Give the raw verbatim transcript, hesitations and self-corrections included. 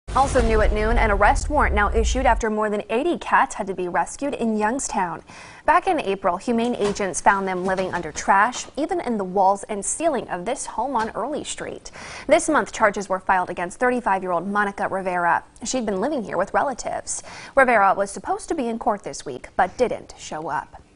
Also new at noon, an arrest warrant now issued after more than eighty cats had to be rescued in Youngstown. Back in April, humane agents found them living under trash, even in the walls and ceiling of this home on Early Street. This month, charges were filed against thirty-five-year-old Monica Rivera. She'd been living here with relatives. Rivera was supposed to be in court this week, but didn't show up.